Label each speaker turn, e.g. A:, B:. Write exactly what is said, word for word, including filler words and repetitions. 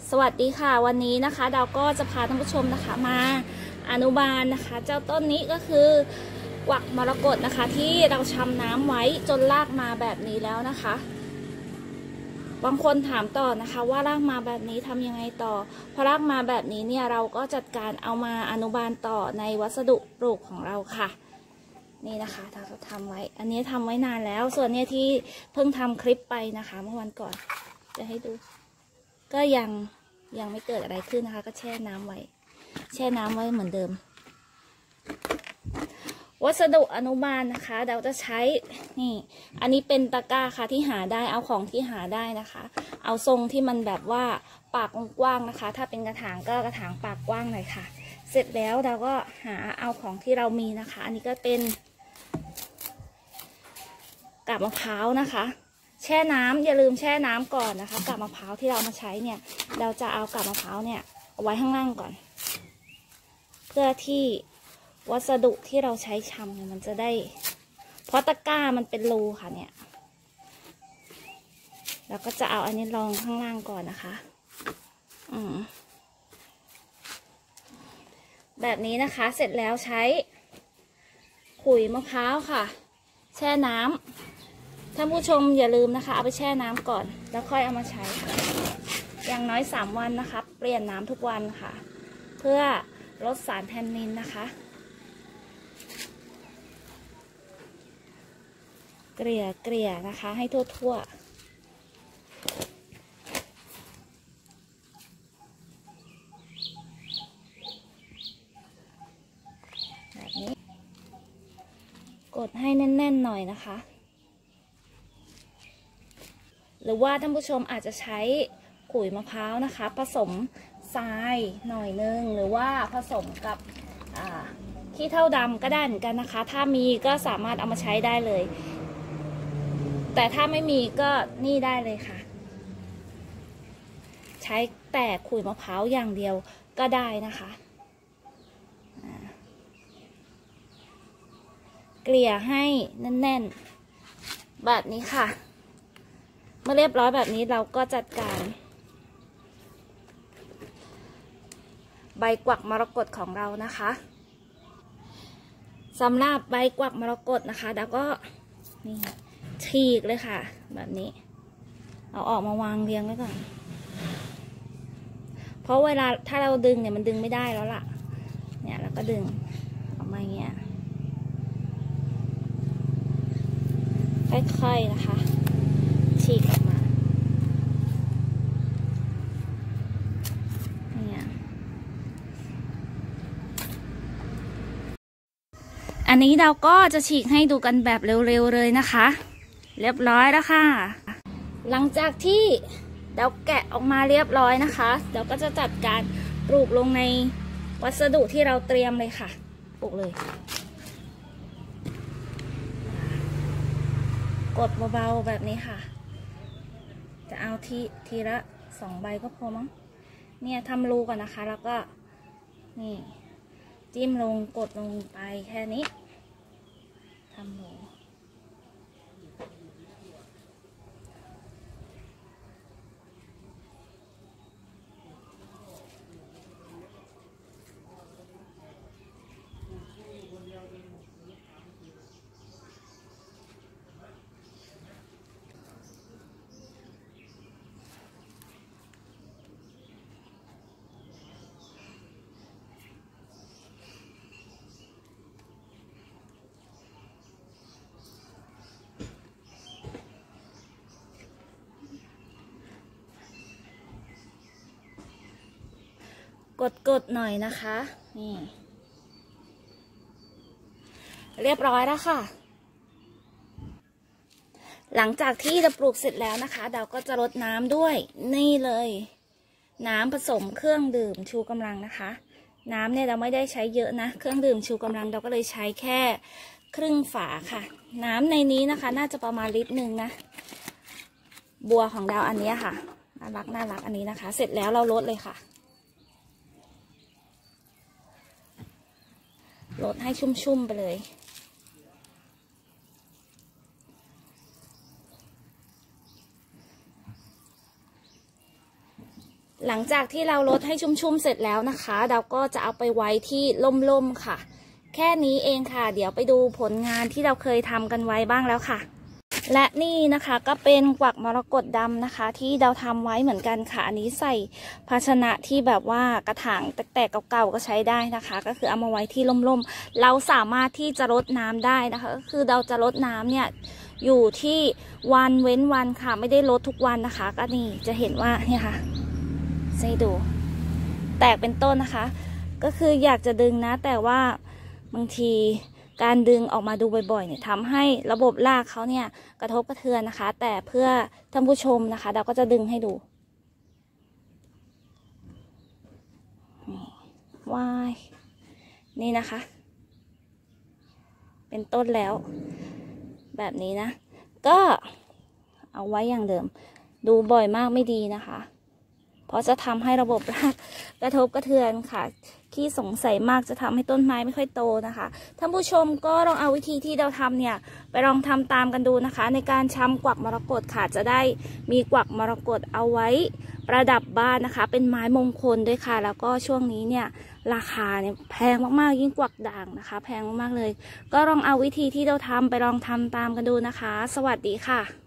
A: สวัสดีค่ะวันนี้นะคะดาวก็จะพาท่านผู้ชมนะคะมาอนุบาลนะคะเจ้าต้นนี้ก็คือกวักมรกตนะคะที่เราชำน้ำไว้จนรากมาแบบนี้แล้วนะคะบางคนถามต่อนะคะว่ารากมาแบบนี้ทำยังไงต่อพอรากมาแบบนี้เนี่ยเราก็จัดการเอามาอนุบาลต่อในวัสดุปลูกของเราค่ะนี่นะคะเราทำไว้อันนี้ทำไว้นานแล้วส่วนเนี้ยที่เพิ่งทำคลิปไปนะคะเมื่อวันก่อนจะให้ดูก็ยังยังไม่เกิดอะไรขึ้นนะคะก็แช่น้ำไว้แช่น้ำไว้เหมือนเดิมวัสดุอนุบาลนะคะเราจะใช้นี่อันนี้เป็นตะกร้าค่ะที่หาได้เอาของที่หาได้นะคะเอาทรงที่มันแบบว่าปากกว้างนะคะถ้าเป็นกระถางก็กระถางปากกว้างหน่อยค่ะเสร็จแล้วเราก็หาเอาของที่เรามีนะคะอันนี้ก็เป็นกาบมะพร้าวนะคะแช่น้ำอย่าลืมแช่น้ำก่อนนะคะกาบมะพร้าวที่เรามาใช้เนี่ยเราจะเอากาบมะพร้าวเนี่ยเอาไว้ข้างล่างก่อนเพื่อที่วัสดุที่เราใช้ชำเนี่ยมันจะได้เพราะตะกร้ามันเป็นรูค่ะเนี่ยเราก็จะเอาอันนี้รองข้างล่างก่อนนะคะอืมแบบนี้นะคะเสร็จแล้วใช้ขุยมะพร้าวค่ะแช่น้ำท่านผู้ชมอย่าลืมนะคะเอาไปแช่น้ำก่อนแล้วค่อยเอามาใช้อย่างน้อยสามวันนะคะเปลี่ยนน้ำทุกวันค่ะเพื่อลดสารแทนนินนะคะเกลี่ยเกลี่ยนะคะให้ทั่วๆแบบนี้กดให้แน่นๆหน่อยนะคะหรือว่าท่านผู้ชมอาจจะใช้ขุยมะพร้าวนะคะผสมทรายหน่อยนึงหรือว่าผสมกับขี้เถ้าดำก็ได้เหมือนกันนะคะถ้ามีก็สามารถเอามาใช้ได้เลยแต่ถ้าไม่มีก็นี่ได้เลยค่ะใช้แต่ขุยมะพร้าวอย่างเดียวก็ได้นะคะเกลี่ยให้แน่นๆแบบนี้ค่ะเมื่อเรียบร้อยแบบนี้เราก็จัดการใบกวักมรกตของเรานะคะสำหรับใบกวักมรกตนะคะแล้วก็นี่ฉีกเลยค่ะแบบนี้เอาออกมาวางเรียงไว้ก่อนเพราะเวลาถ้าเราดึงเนี่ยมันดึงไม่ได้แล้วล่ะเนี่ยเราก็ดึงออกมาอย่างเงี้ยค่อยๆนะคะฉีกออกมาเนี่ยอันนี้เราก็จะฉีกให้ดูกันแบบเร็วๆเลยนะคะเรียบร้อยแล้วค่ะหลังจากที่เราแกะออกมาเรียบร้อยนะคะเราก็จะจัดการปลูกลงในวัสดุที่เราเตรียมเลยค่ะปลูกเลยกดเบาๆแบบนี้ค่ะจะเอาทีทีละสองใบก็พอมั้งเนี่ยทำรูก่อนนะคะแล้วก็นี่จิ้มลงกดลงไปแค่นี้ทำรูกดๆหน่อยนะคะนี่เรียบร้อยแล้วค่ะหลังจากที่เราปลูกเสร็จแล้วนะคะเราก็จะรดน้ำด้วยนี่เลยน้ำผสมเครื่องดื่มชูกำลังนะคะน้ำเนี่ยเราไม่ได้ใช้เยอะนะเครื่องดื่มชูกำลังเราก็เลยใช้แค่ครึ่งฝาค่ะน้ำในนี้นะคะน่าจะประมาณลิตรหนึ่งนะบัวของเราอันนี้ค่ะน่ารักน่ารักอันนี้นะคะเสร็จแล้วเราลดเลยค่ะลดให้ชุ่มๆไปเลยหลังจากที่เราลดให้ชุ่มๆเสร็จแล้วนะคะเราก็จะเอาไปไว้ที่ร่มๆค่ะแค่นี้เองค่ะเดี๋ยวไปดูผลงานที่เราเคยทำกันไว้บ้างแล้วค่ะและนี่นะคะก็เป็นกวักมรกตดำนะคะที่เราทำไว้เหมือนกันค่ะอันนี้ใส่ภาชนะที่แบบว่ากระถางแตกๆเก่าๆก็ใช้ได้นะคะก็คือเอามาไว้ที่ร่มๆเราสามารถที่จะรดน้ำได้นะคะก็คือเราจะรดน้ำเนี่ยอยู่ที่วันเว้นวันค่ะไม่ได้รดทุกวันนะคะก็นี่จะเห็นว่าเนี่ยค่ะให้ดูแตกเป็นต้นนะคะก็คืออยากจะดึงนะแต่ว่าบางทีการดึงออกมาดูบ่อยๆเนี่ยทำให้ระบบรากเขาเนี่ยกระทบกระเทือนนะคะแต่เพื่อท่านผู้ชมนะคะเราก็จะดึงให้ดูว้ายนี่นะคะเป็นต้นแล้วแบบนี้นะก็เอาไว้อย่างเดิมดูบ่อยมากไม่ดีนะคะเพราะจะทำให้ระบบรากกระทบกระเทือนค่ะที่สงสัยมากจะทำให้ต้นไม้ไม่ค่อยโตนะคะท่านผู้ชมก็ลองเอาวิธีที่เราทำเนี่ยไปลองทำตามกันดูนะคะในการชำกวักมรกตค่ะจะได้มีกวักมรกตเอาไว้ประดับบ้านนะคะเป็นไม้มงคลด้วยค่ะแล้วก็ช่วงนี้เนี่ยราคาเนี่ยแพงมากๆยิ่งกวักด่างนะคะแพงมากๆเลยก็ลองเอาวิธีที่เราทำไปลองทำตามกันดูนะคะสวัสดีค่ะ